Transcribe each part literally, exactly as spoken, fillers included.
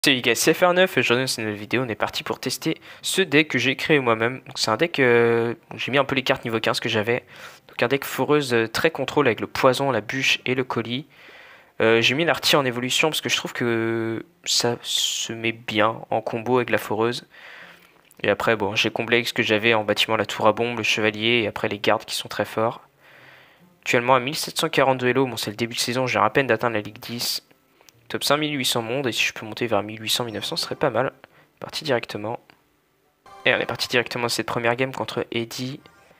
Salut les gars, c'est F R neuf et aujourd'hui dans cette nouvelle vidéo on est parti pour tester ce deck que j'ai créé moi-même. Donc c'est un deck, euh, j'ai mis un peu les cartes niveau quinze que j'avais. Donc un deck foreuse euh, très contrôle avec le poison, la bûche et le colis. Euh, j'ai mis l'artie en évolution parce que je trouve que ça se met bien en combo avec la foreuse. Et après bon, j'ai comblé avec ce que j'avais en bâtiment, la tour à bombe, le chevalier et après les gardes qui sont très forts. Actuellement à mille sept cent quarante-deux Elo, bon c'est le début de saison, j'ai à peine d'atteindre la Ligue dix. Top cinq mille huit cents mondes, et si je peux monter vers mille huit cents mille neuf cents, ce serait pas mal. Parti directement. Et on est parti directement à cette première game contre Eddie.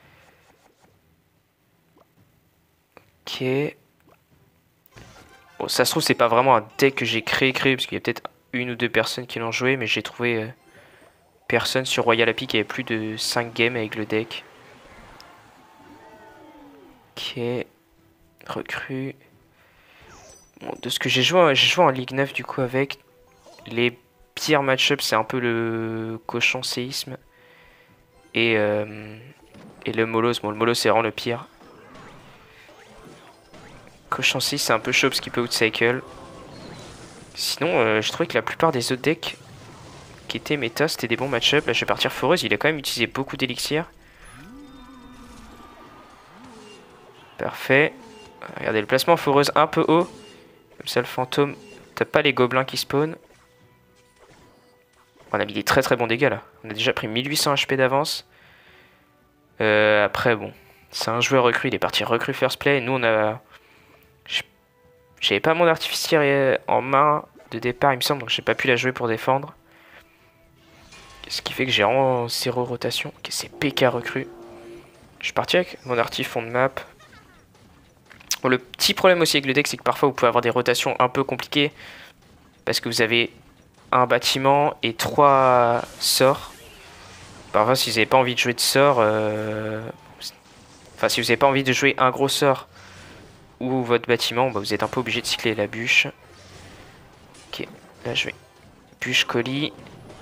Ok. Bon, ça se trouve, c'est pas vraiment un deck que j'ai créé, créé, parce qu'il y a peut-être une ou deux personnes qui l'ont joué, mais j'ai trouvé euh, personne sur Royal Happy qui avait plus de cinq games avec le deck. Ok. Recrue. Bon, de ce que j'ai joué, j'ai joué en Ligue neuf du coup avec les pires match-ups, c'est un peu le cochon séisme et, euh, et le Molos. Bon, le Molos c'est vraiment le pire. Cochon séisme c'est un peu chaud parce qu'il peut outcycle. Sinon, euh, je trouvais que la plupart des autres decks qui étaient méta c'était des bons match-ups. Là, je vais partir foreuse, il a quand même utilisé beaucoup d'élixir. Parfait. Regardez le placement foreuse un peu haut. Comme ça, le fantôme, t'as pas les gobelins qui spawnent. On a mis des très très bons dégâts là. On a déjà pris mille huit cents H P d'avance. Euh, après, bon, c'est un joueur recru, il est parti recru first play. Nous, on a. J'avais pas mon artificier en main de départ, il me semble, donc j'ai pas pu la jouer pour défendre. Ce qui fait que j'ai vraiment zéro rotation. Ok, c'est P K recru. Je suis parti avec mon artif fond de map. Bon, le petit problème aussi avec le deck, c'est que parfois vous pouvez avoir des rotations un peu compliquées. Parce que vous avez un bâtiment et trois sorts. Parfois, si vous n'avez pas envie de jouer de sort, euh... enfin, si vous n'avez pas envie de jouer un gros sort ou votre bâtiment, bah, vous êtes un peu obligé de cycler la bûche. Ok, là je vais bûche colis.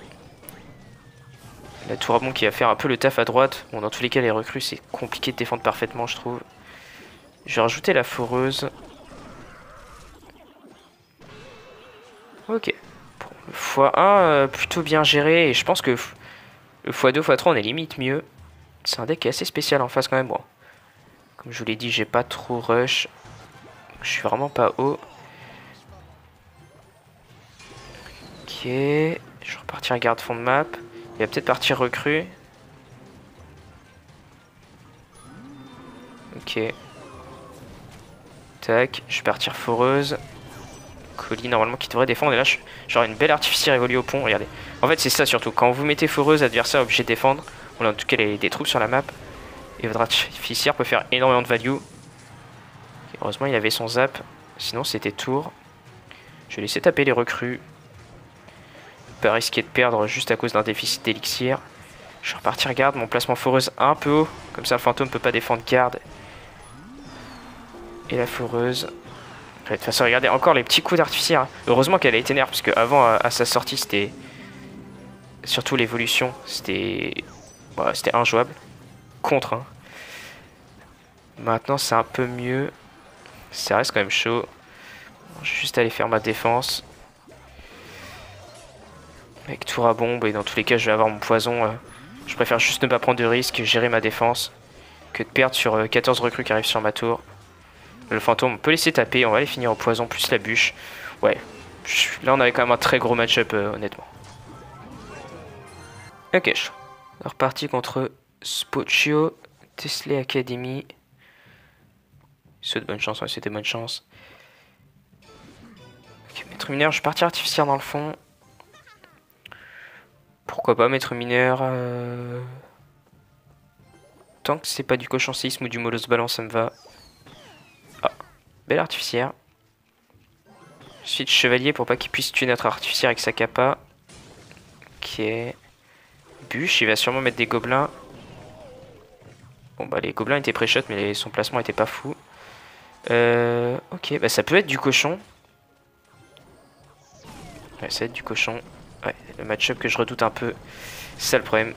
La tour à bombe qui va faire un peu le taf à droite. Bon, dans tous les cas, les recrues, c'est compliqué de défendre parfaitement, je trouve. Je vais rajouter la foreuse. Ok. Bon, le fois un, euh, plutôt bien géré. Et je pense que le fois deux, fois trois, on est limite mieux. C'est un deck qui est assez spécial en face quand même. Bon, comme je vous l'ai dit, j'ai pas trop rush. Je suis vraiment pas haut. Ok. Je vais repartir garde fond de map. Il va peut-être partir recrue. Ok. Tac. Je vais partir foreuse. Colis normalement qui devrait défendre. Et là, j'aurai une belle artificière évolue au pont. Regardez. En fait, c'est ça surtout. Quand vous mettez foreuse, adversaire est obligé de défendre. On a en tout cas les, des troupes sur la map. Et votre artificière peut faire énormément de value. Et heureusement, il avait son zap. Sinon, c'était tour. Je vais laisser taper les recrues. Pas risquer de perdre juste à cause d'un déficit d'élixir. Je vais repartir garde. Mon placement foreuse un peu haut. Comme ça, le fantôme peut pas défendre garde. Et la foreuse. De toute façon, regardez encore les petits coups d'artificière. Heureusement qu'elle a été nerf, parce qu'avant, à, à sa sortie, c'était. Surtout l'évolution, c'était. Bah, c'était injouable. Contre, hein. Maintenant, c'est un peu mieux. Ça reste quand même chaud. Je vais juste aller faire ma défense. Avec tour à bombe, et dans tous les cas, je vais avoir mon poison. Euh, je préfère juste ne pas prendre de risques, gérer ma défense, que de perdre sur euh, quatorze recrues qui arrivent sur ma tour. Le fantôme, on peut laisser taper, on va les finir au poison, plus la bûche. Ouais, là on avait quand même un très gros match-up, euh, honnêtement. Ok, je suis reparti contre Spocchio, Tesla Academy. C'est de bonne chance, ouais, c'était bonne chance. Ok, maître mineur, je suis parti artificière dans le fond. Pourquoi pas maître mineur euh... Tant que c'est pas du cochon séisme ou du molos balance, ça me va. Ah, belle artificière. Ensuite chevalier pour pas qu'il puisse tuer notre artificière avec sa capa. Ok. Bûche, il va sûrement mettre des gobelins. Bon bah les gobelins étaient pré-shot mais son placement était pas fou. Euh, ok, bah ça peut être du cochon. Ouais, ça va être du cochon. Ouais, le match-up que je redoute un peu. C'est ça le problème.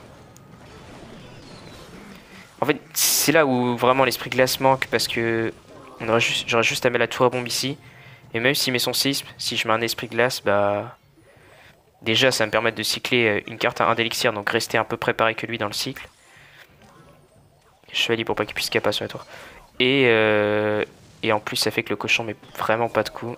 En fait, c'est là où vraiment l'esprit glace manque parce que j'aurais juste, juste à mettre la tour à bombe ici. Et même s'il met son séisme, si je mets un esprit glace, bah Déjà, ça va me permettre de cycler une carte à un d'élixir, donc rester un peu préparé que lui dans le cycle. Chevalier pour pas qu'il puisse capa sur la tour. Et, euh, et en plus, ça fait que le cochon met vraiment pas de coups.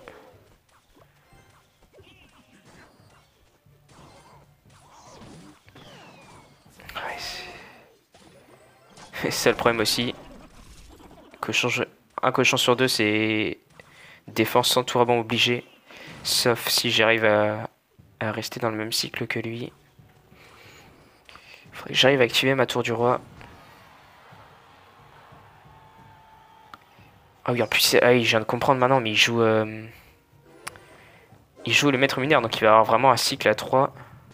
Ouais, c'est ça le problème aussi. Cochon, je... Un cochon sur deux, c'est défense sans tour à bombe obligé. Sauf si j'arrive à... à rester dans le même cycle que lui. Faudrait que j'arrive à activer ma tour du roi. Ah oui, en plus, ah oui, je viens de comprendre maintenant, mais il joue... Euh... Il joue le maître mineur, donc il va avoir vraiment un cycle à trois.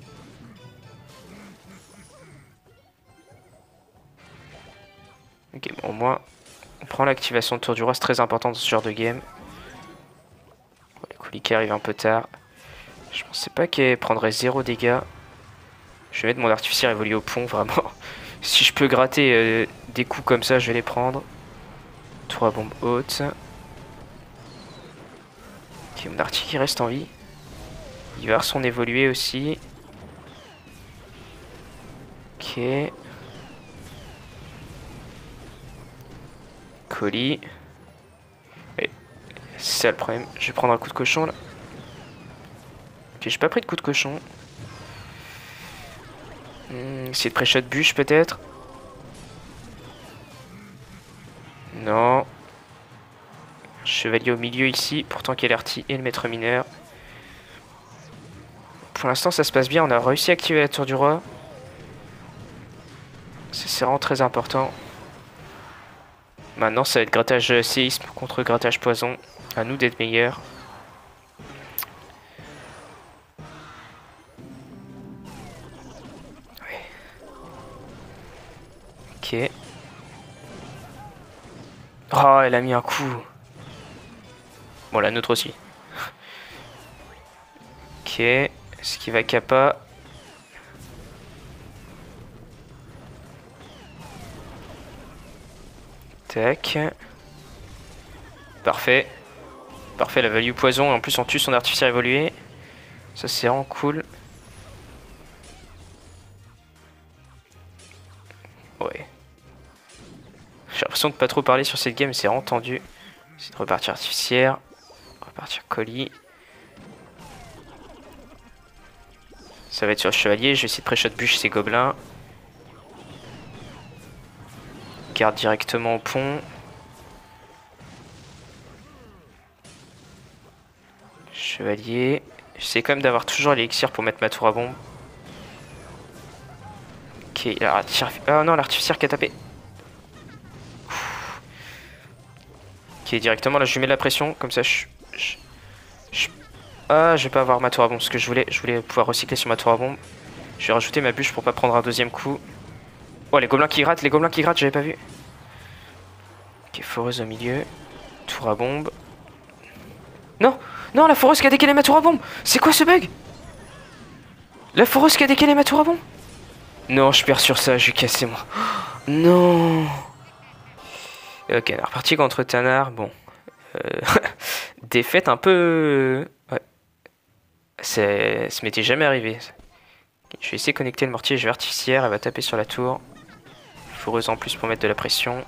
Ok, bon, au moins, on prend l'activation de tour du roi, c'est très important dans ce genre de game. Bon, le Kulika arrive un peu tard. Je pensais pas qu'elle prendrait zéro dégâts. Je vais mettre mon artificier évoluer au pont, vraiment. Si je peux gratter euh, des coups comme ça, je vais les prendre. Tour à bombe haute. Ok, mon arti qui reste en vie. Il va avoir son évolué aussi. Ok. Colis. C'est ça le problème. Je vais prendre un coup de cochon là. Ok, j'ai pas pris de coup de cochon. Hmm, essayer de pré-shot bûche peut-être. Non. Chevalier au milieu ici. Pourtant qu'il y a l'arti et le maître mineur. Pour l'instant ça se passe bien. On a réussi à activer la tour du roi. C'est vraiment très important. Maintenant ça va être grattage séisme contre grattage poison. À nous d'être meilleurs. Ouais. Ok. Oh, elle a mis un coup. Bon, la nôtre aussi. Ok. Est-ce qu'il va kappa? Tac. Parfait. Parfait, la value poison. En plus, on tue son artificier évolué. Ça, c'est vraiment cool. Ouais. J'ai l'impression de pas trop parler sur cette game, c'est vraiment tendu. C'est de repartir artificière. Repartir colis. Ça va être sur le chevalier. Je vais essayer de pré-shot bûche ces gobelins. Garde directement au pont. Chevalier. J'essaie quand même d'avoir toujours l'élixir pour mettre ma tour à bombe. Ok, l'artificier. Oh non, l'artificier qui a tapé. Ok, directement là, je lui mets de la pression. Comme ça, je. je, je... Ah, je vais pas avoir ma tour à bombe. Ce que je voulais, je voulais pouvoir recycler sur ma tour à bombe. Je vais rajouter ma bûche pour pas prendre un deuxième coup. Oh, les gobelins qui grattent, les gobelins qui grattent, j'avais pas vu. Ok, foreuse au milieu. Tour à bombe. Non, non, la foreuse qui a décalé ma tour à bombe. C'est quoi ce bug? La foreuse qui a décalé ma tour à bombe. Non, je perds sur ça, je vais casser moi. Non. Ok, on est reparti contre Tanar. Bon. Euh, défaite un peu... Ouais. Ça m'était jamais arrivé. Je vais essayer de connecter le mortier, je vais artificière, elle va taper sur la tour. Foreuse en plus pour mettre de la pression.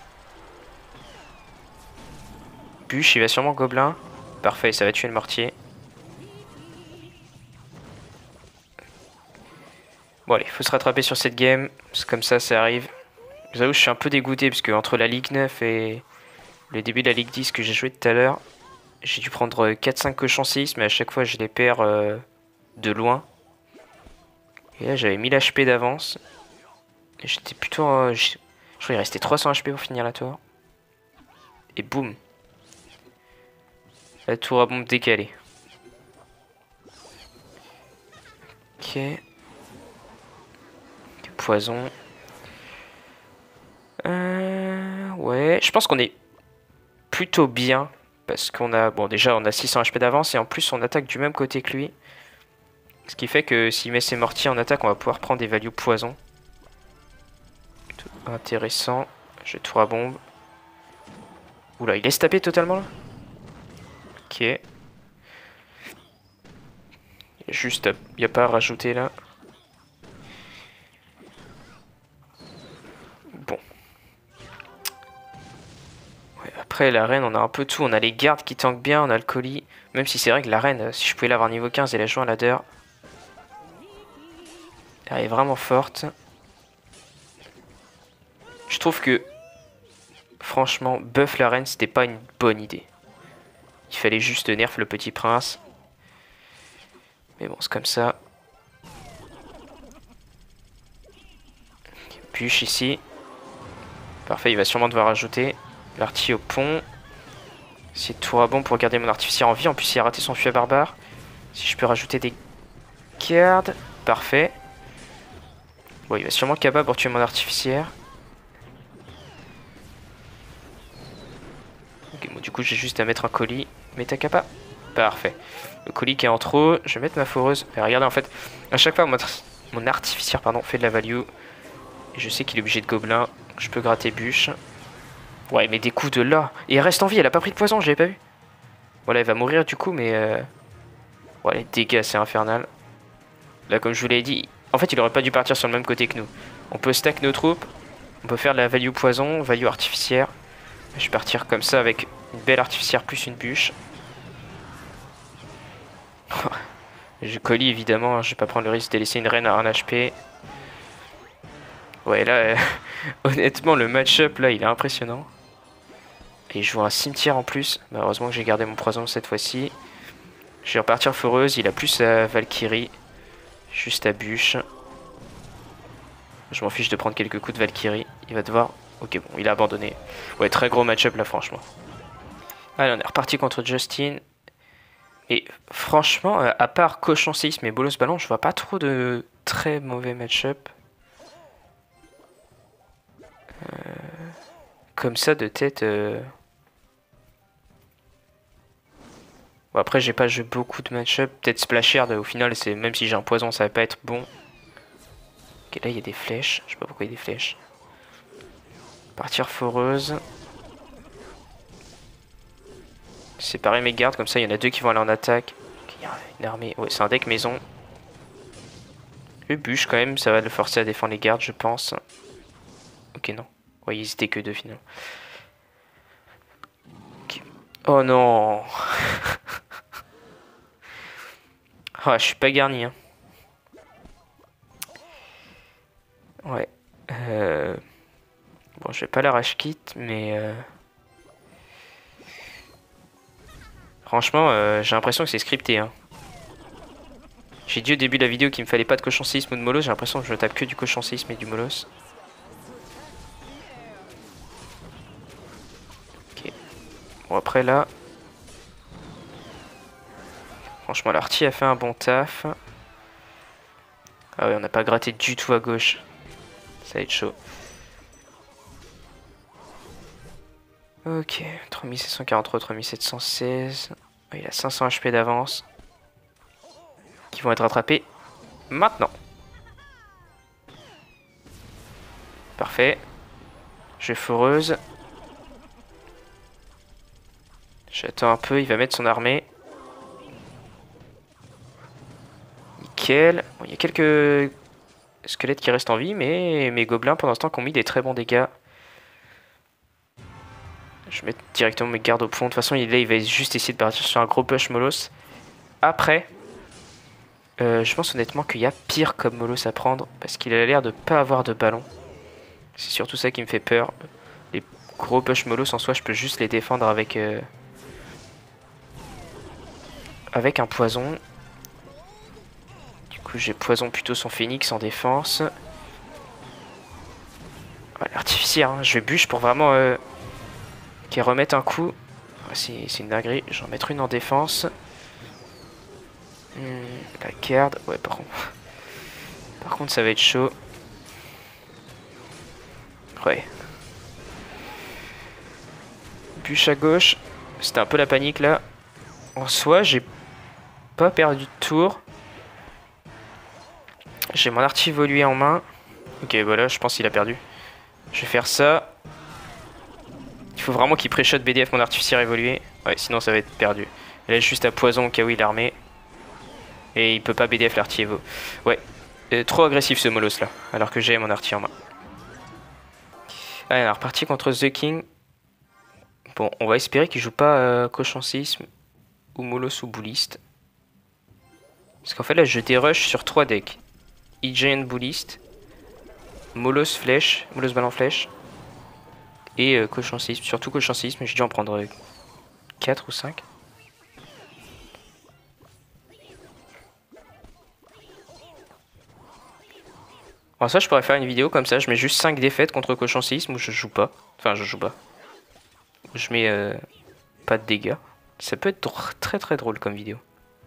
Bûche, il va sûrement gobelin. Parfait, ça va tuer le mortier. Bon allez, il faut se rattraper sur cette game. C'est comme ça, ça arrive. Je vous avoue, je suis un peu dégoûté parce que entre la Ligue neuf et le début de la Ligue dix que j'ai joué tout à l'heure, j'ai dû prendre quatre cinq cochons six, mais à chaque fois je les perds euh, de loin. Et là j'avais mille H P d'avance. Et j'étais plutôt... Euh, je crois qu'il restait trois cents H P pour finir la tour. Et boum. La tour à bombe décalée. Ok. Du poison. Euh, ouais, je pense qu'on est plutôt bien. Parce qu'on a... Bon, déjà, on a six cents H P d'avance. Et en plus, on attaque du même côté que lui. Ce qui fait que s'il met ses mortiers en attaque, on va pouvoir prendre des values poison. Plutôt intéressant. Je tour à bombe. Oula, il laisse taper totalement là. Ok. Je Juste, il n'y a pas à rajouter là. Bon. Ouais, après, la reine, on a un peu tout. On a les gardes qui tankent bien, on a le colis. Même si c'est vrai que la reine, si je pouvais l'avoir niveau quinze et la jouer en ladder, elle est vraiment forte. Je trouve que, franchement, buff la reine, c'était pas une bonne idée. Il fallait juste nerf le petit prince. Mais bon, c'est comme ça. Bûche ici. Parfait, il va sûrement devoir ajouter l'arty au pont. C'est tout à bon pour garder mon artificier en vie. En plus, il a raté son fût à barbare. Si je peux rajouter des gardes. Parfait. Bon, il va sûrement être capable pour tuer mon artificière. Ok, bon, du coup, j'ai juste à mettre un colis. Métacapa. Parfait. Le colis qui est en trop. Je vais mettre ma foreuse. Et regardez, en fait, à chaque fois, mon, mon artificière pardon, fait de la value. Et je sais qu'il est obligé de gobelin. Je peux gratter bûche. Ouais, mais des coups de là. Et elle reste en vie, elle a pas pris de poison, je l'avais pas vu. Voilà, elle va mourir du coup, mais... Euh... Ouais, les dégâts, c'est infernal. Là, comme je vous l'ai dit, en fait, il aurait pas dû partir sur le même côté que nous. On peut stack nos troupes. On peut faire de la value poison, value artificière. Je vais partir comme ça avec une belle artificière plus une bûche. Je colis évidemment, je vais pas prendre le risque de laisser une reine à un H P. Ouais, là, euh, honnêtement, le match-up, là, il est impressionnant. Et je joue un cimetière en plus. Malheureusement que j'ai gardé mon poison cette fois-ci. Je vais repartir foreuse. Il a plus sa Valkyrie. Juste à bûche. Je m'en fiche de prendre quelques coups de Valkyrie. Il va devoir... Ok, bon, il a abandonné. Ouais, très gros match-up là, franchement. Allez, on est reparti contre Justin. Et franchement, à part Cochon Séisme et Bolos Ballon, je vois pas trop de très mauvais match-up. Euh, comme ça de tête. Euh... Bon, après, j'ai pas joué beaucoup de match-up. Peut-être Splashard, au final, c'est même si j'ai un poison, ça va pas être bon. Ok, là il y a des flèches. Je sais pas pourquoi il y a des flèches. Partir foreuse. Séparer mes gardes, comme ça il y en a deux qui vont aller en attaque. Ok, il y a une armée. Ouais, c'est un deck maison. Le bûche quand même, ça va le forcer à défendre les gardes, je pense. Ok, non. Ouais, ils étaient que deux finalement. Okay. Oh non. Ah, je suis pas garni. Hein. Ouais. Euh... Bon, je vais pas la rage kit, mais... Euh... Franchement, euh, j'ai l'impression que c'est scripté. Hein. J'ai dit au début de la vidéo qu'il me fallait pas de cochon séisme ou de molos. J'ai l'impression que je tape que du cochon séisme et du molos. Ok. Bon, après là... Franchement, l'arty a fait un bon taf. Ah ouais, on n'a pas gratté du tout à gauche. Ça va être chaud. Ok, trois mille sept cent quarante-trois, trois mille sept cent seize. Oh, il a cinq cents H P d'avance. Qui vont être rattrapés maintenant. Parfait. Je vais foreuse. J'attends un peu, il va mettre son armée. Nickel. Bon, il y a quelques squelettes qui restent en vie, mais mes gobelins pour l'instant qui ont mis des très bons dégâts. Je vais mettre directement mes gardes au pont. De toute façon, là, il va juste essayer de partir sur un gros push molos. Après, euh, je pense honnêtement qu'il y a pire comme molos à prendre. Parce qu'il a l'air de pas avoir de ballon. C'est surtout ça qui me fait peur. Les gros push molos en soi, je peux juste les défendre avec, euh, avec un poison. Du coup, j'ai poison plutôt son phénix en défense. Ouais, l'artificier, hein. Je vais bûche pour vraiment... Euh, qui remettre un coup. C'est une dinguerie. Je vais en mettre une en défense. Hmm, la garde. Ouais, par contre. Par contre, ça va être chaud. Ouais. Bûche à gauche. C'était un peu la panique là. En soi, j'ai pas perdu de tour. J'ai mon arty évolué en main. Ok, voilà, je pense qu'il a perdu. Je vais faire ça. Il faut vraiment qu'il pré-shot B D F mon artificier évolué. Ouais, sinon ça va être perdu. Il est juste à poison au cas où il est armé. Et il peut pas B D F l'artillerie Evo. Ouais. Euh, trop agressif ce Molos là. Alors que j'ai mon artillerie en main. Allez, on est reparti contre The King. Bon, on va espérer qu'il joue pas euh, Cochon Séisme ou Molos ou Bouliste. Parce qu'en fait là je dérush sur trois decks. E-Giant Bouliste, Molos Flèche, Molos Ballon Flèche et euh, Cochon Séisme. Surtout Cochon Séisme, j'ai dû en prendre euh, quatre ou cinq. En ça je pourrais faire une vidéo comme ça, je mets juste cinq défaites contre Cochon Séisme où je joue pas. Enfin je joue pas. Je mets euh, pas de dégâts. Ça peut être très très drôle comme vidéo.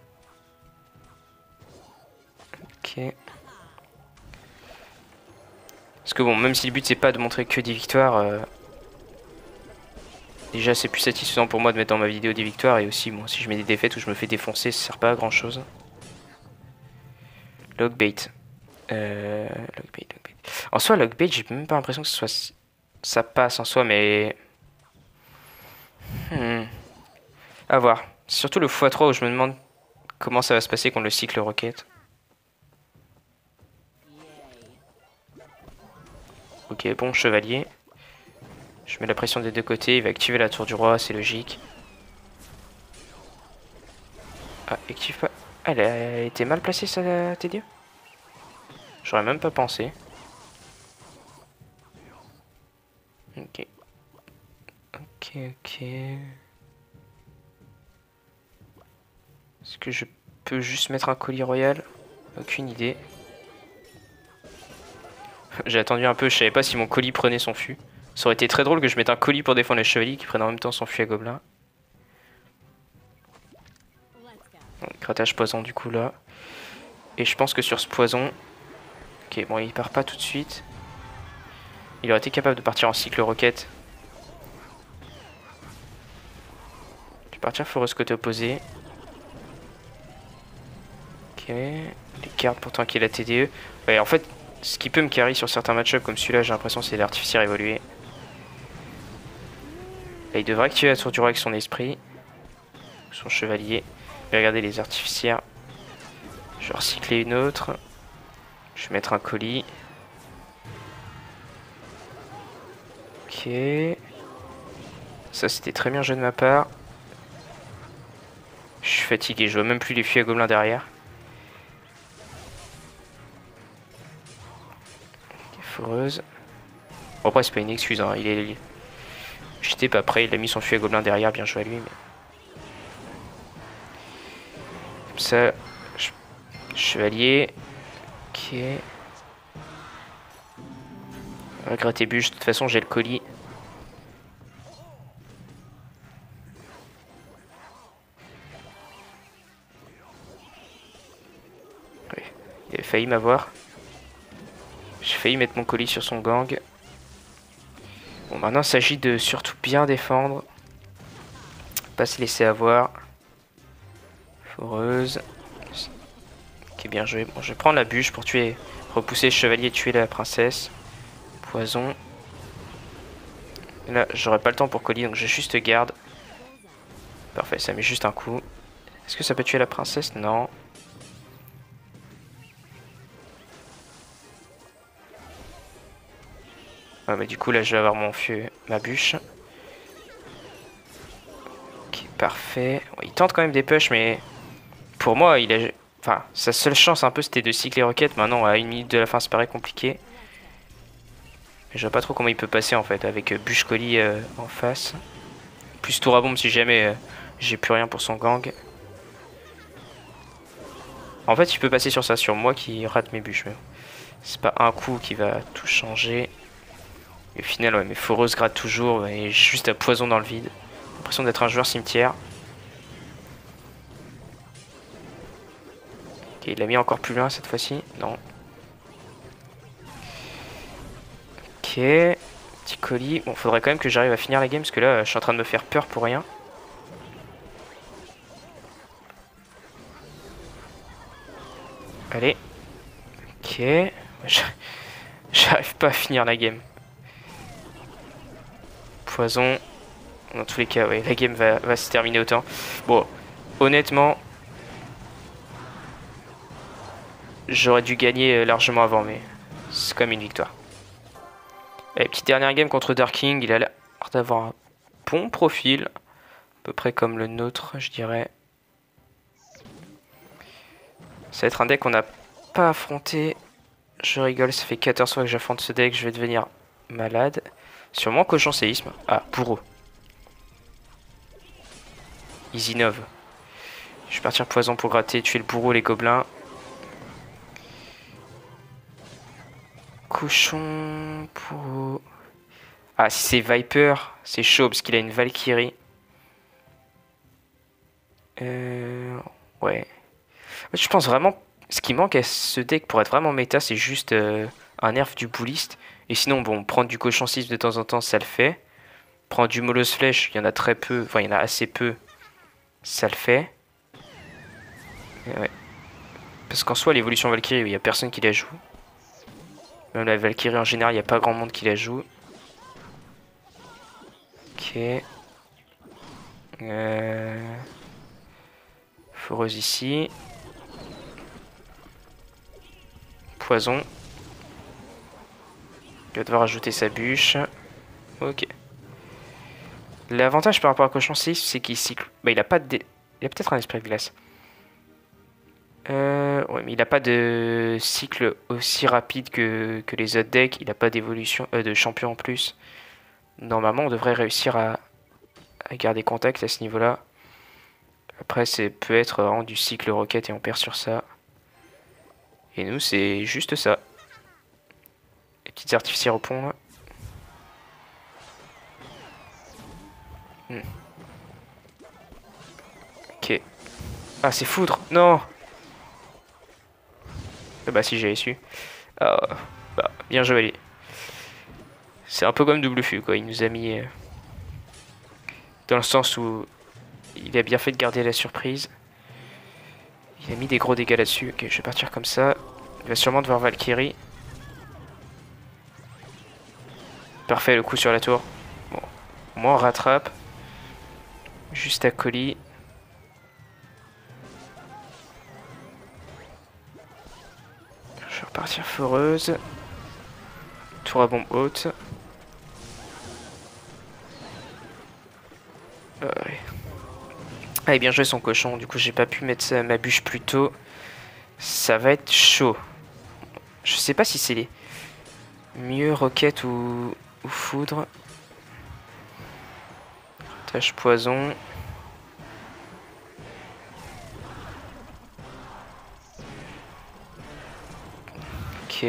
Ok. Parce que bon, même si le but c'est pas de montrer que des victoires, euh, déjà c'est plus satisfaisant pour moi de mettre dans ma vidéo des victoires. Et aussi, bon, si je mets des défaites ou je me fais défoncer, ça sert pas à grand chose. Logbait. Euh, logbait, logbait. En soi, logbait, j'ai même pas l'impression que ce soit... ça passe en soi, mais... Hmm. À voir. Surtout le fois trois où je me demande comment ça va se passer contre le cycle roquette. Ok, bon, chevalier. Je mets la pression des deux côtés, il va activer la tour du roi, c'est logique. Ah, active pas... Ah, elle a été mal placée, ça, tes dieux? J'aurais même pas pensé. Ok. Ok, ok... Est-ce que je peux juste mettre un colis royal? Aucune idée. J'ai attendu un peu, je savais pas si mon colis prenait son fût. Ça aurait été très drôle que je mette un colis pour défendre les chevaliers qui prennent en même temps son fût à gobelin. Grattage poison du coup là. Et je pense que sur ce poison... Ok, bon il part pas tout de suite. Il aurait été capable de partir en cycle roquette. Je vais partir foreuse côté opposé. Ok. Les cartes pourtant qu'il a T D E. Ouais, en fait, ce qui peut me carry sur certains match-ups comme celui-là, j'ai l'impression c'est l'artificier évolué. Là, il devrait activer la tour du roi avec son esprit. Son chevalier. Je vais regarder les artificières. Je vais recycler une autre. Je vais mettre un colis. Ok. Ça, c'était très bien joué de ma part. Je suis fatigué, je vois même plus les fûts à gobelins derrière. Foreuse. Bon, après, c'est pas une excuse, hein. Il est... J'étais pas prêt, il a mis son fût à gobelins derrière, bien joué à lui. Mais... Comme ça, je... chevalier. Ok. Regretter bûche, de toute façon, j'ai le colis. Ouais. Il avait failli m'avoir. J'ai failli mettre mon colis sur son gang. Bon, maintenant, il s'agit de surtout bien défendre. Pas se laisser avoir. Foreuse. Ok, bien joué. Bon, je vais prendre la bûche pour tuer, repousser le chevalier et tuer la princesse. Poison. Et là, j'aurai pas le temps pour colis, donc j'ai juste garde. Parfait, ça met juste un coup. Est-ce que ça peut tuer la princesse? Non. Ah bah du coup là je vais avoir mon feu, ma bûche. Ok, parfait. Bon, il tente quand même des push, mais pour moi il a... Enfin, sa seule chance un peu c'était de cycler roquette. Maintenant à une minute de la fin ça paraît compliqué. Mais je vois pas trop comment il peut passer en fait avec euh, bûche colis euh, en face. Plus tour à bombe si jamais euh, j'ai plus rien pour son gang. En fait il peut passer sur ça, sur moi qui rate mes bûches. C'est pas un coup qui va tout changer. Et au final, ouais, mes foreuses grattent toujours et juste à poison dans le vide. J'ai l'impression d'être un joueur cimetière. Ok, il l'a mis encore plus loin cette fois-ci. Non. Ok. Petit colis. Bon, faudrait quand même que j'arrive à finir la game parce que là, je suis en train de me faire peur pour rien. Allez. Ok. J'arrive pas à finir la game. Poison. Dans tous les cas, ouais, la game va, va se terminer autant. Bon, honnêtement, j'aurais dû gagner largement avant, mais c'est comme une victoire. Allez, petite dernière game contre Dark King. Il a l'air d'avoir un bon profil. À peu près comme le nôtre, je dirais. Ça va être un deck qu'on n'a pas affronté. Je rigole, ça fait quatorze fois que j'affronte ce deck. Je vais devenir malade. Sûrement cochon séisme. Ah, bourreau. Easy Nov. Je vais partir poison pour gratter, tuer le bourreau, les gobelins. Cochon, bourreau. Ah, si c'est Viper, c'est chaud parce qu'il a une Valkyrie. Euh... Ouais. Je pense vraiment... Ce qui manque à ce deck pour être vraiment méta, c'est juste euh, un nerf du bouliste. Et sinon, bon, prendre du cochon six de temps en temps, ça le fait. Prendre du Molos Flèche, il y en a très peu. Enfin, il y en a assez peu. Ça le fait. Ouais. Parce qu'en soi, l'évolution Valkyrie, il n'y a personne qui la joue. Même la Valkyrie en général, il n'y a pas grand monde qui la joue. Ok. Euh... Foreuse ici. Poison. Il va devoir ajouter sa bûche. Ok. L'avantage par rapport à Cochon six, c'est qu'il cycle. Bah, il a pas de. Dé... Il a peut-être un esprit de glace. Euh, ouais, mais il n'a pas de cycle aussi rapide que, que les autres decks. Il n'a pas d'évolution euh, de champion en plus. Normalement, on devrait réussir à, à garder contact à ce niveau-là. Après, c'est peut être vraiment du cycle roquette et on perd sur ça. Et nous, c'est juste ça. Les petites artificiers au pont, là. Hmm. Ok. Ah, c'est foudre. Non. Ah bah si, j'avais su. Ah, bah, bien joué. C'est un peu comme double fût, quoi. Il nous a mis... Euh, dans le sens où il a bien fait de garder la surprise. Il a mis des gros dégâts là-dessus. Ok, je vais partir comme ça. Il va sûrement devoir Valkyrie. Parfait, le coup sur la tour. Bon, au moins on rattrape. Juste à colis. Je vais repartir foreuse. Tour à bombe haute. Euh, ouais. Allez, bien joué son cochon. Du coup, j'ai pas pu mettre ma bûche plus tôt. Ça va être chaud. Je sais pas si c'est les mieux roquette ou, ou foudre. Tâche poison. Ok.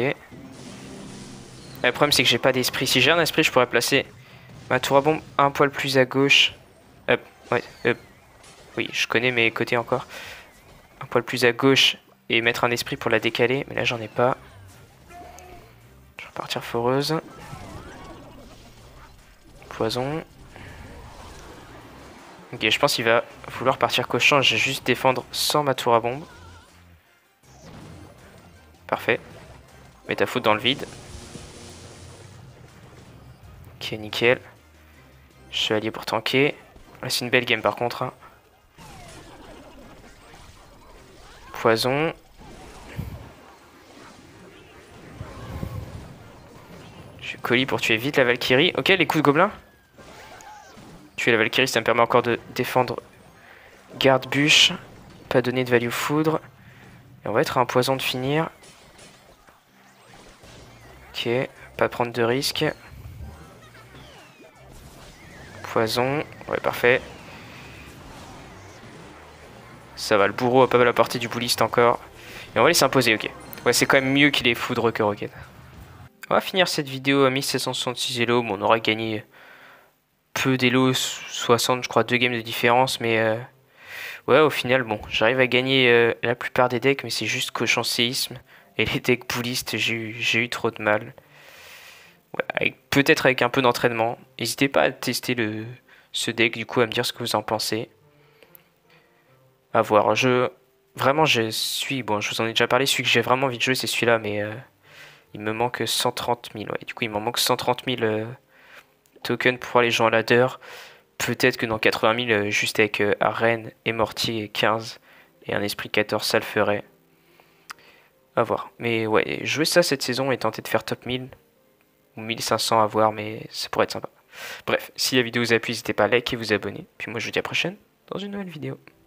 Le problème, c'est que j'ai pas d'esprit. Si j'ai un esprit, je pourrais placer ma tour à bombe un poil plus à gauche. Hop, ouais, hop. Oui, je connais mes côtés encore. Un poil plus à gauche et mettre un esprit pour la décaler. Mais là, j'en ai pas. Je vais repartir foreuse. Poison. Ok, je pense qu'il va vouloir partir cochon. Je vais juste défendre sans ma tour à bombe. Parfait. Mets ta foudre dans le vide. Ok, nickel. Chevalier pour tanker. Là, c'est une belle game par contre. Hein. Poison. Je colis pour tuer vite la Valkyrie. Ok, les coups de gobelin. Tuer la Valkyrie, ça me permet encore de défendre garde bûche. Pas donner de value foudre. Et on va être à un poison de finir. Ok, pas prendre de risque. Poison, ouais, parfait. Ça va, le bourreau a pas mal la portée du bouliste encore. Et on va aller s'imposer, ok. Ouais, c'est quand même mieux qu'il ait foudre que roquette. On va finir cette vidéo à mille sept cent soixante-six Elo. Bon, on aura gagné peu d'Elo, soixante, je crois, deux games de différence, mais... Euh... Ouais, au final, bon, j'arrive à gagner euh, la plupart des decks, mais c'est juste cochon séisme. Et les decks boulistes, j'ai eu, j'ai eu trop de mal. Ouais, peut-être avec un peu d'entraînement. N'hésitez pas à tester le, ce deck, du coup, à me dire ce que vous en pensez. À voir. Je, vraiment, je suis... Bon, je vous en ai déjà parlé. Celui que j'ai vraiment envie de jouer, c'est celui-là, mais... Euh, il me manque cent trente mille. Ouais. Du coup, il m'en manque cent trente mille euh, tokens pour aller jouer en ladder. Peut-être que dans quatre-vingt mille, euh, juste avec euh, Arène et Mortier quinze et un esprit quatorze, ça le ferait. À voir. Mais ouais, jouer ça cette saison et tenter de faire top mille ou mille cinq cents à voir, mais ça pourrait être sympa. Bref, si la vidéo vous a plu, n'hésitez pas à liker et vous abonner. Puis moi je vous dis à la prochaine dans une nouvelle vidéo.